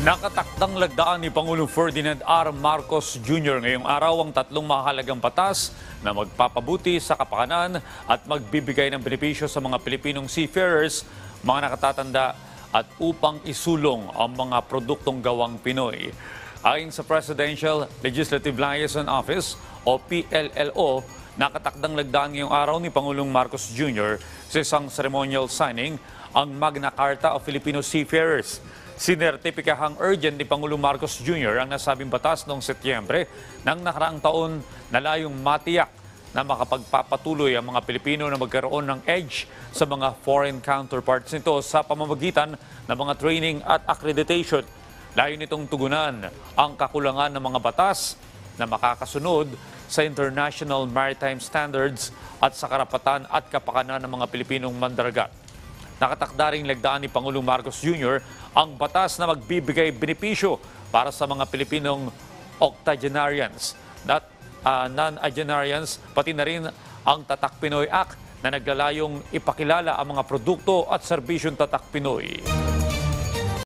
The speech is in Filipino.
Nakatakdang lagdaan ni Pangulong Ferdinand R. Marcos Jr. ngayong araw ang tatlong mahalagang batas na magpapabuti sa kapakanan at magbibigay ng benepisyo sa mga Pilipinong seafarers, mga nakatatanda at upang isulong ang mga produktong gawang Pinoy. Ayon sa Presidential Legislative Liaison Office o PLLO, nakatakdang lagdaan ngayong araw ni Pangulong Marcos Jr. sa isang ceremonial signing ang Magna Carta of Filipino Seafarers. Sinertipikahang urgent ni Pangulong Marcos Jr. ang nasabing batas noong Setyembre ng nakaraang taon na layong matiyak na makapagpapatuloy ang mga Pilipino na magkaroon ng edge sa mga foreign counterparts nito sa pamamagitan ng mga training at accreditation. Layo nitong tugunan ang kakulangan ng mga batas na makakasunod sa international maritime standards at sa karapatan at kapakanan ng mga Pilipinong mandargat. Nakatakda ring lagdaan ni Pangulong Marcos Jr. ang batas na magbibigay benepisyo para sa mga Pilipinong octogenarians, non-agenarians, pati na rin ang Tatak Pinoy Act na naglalayong ipakilala ang mga produkto at serbisyong Tatak Pinoy.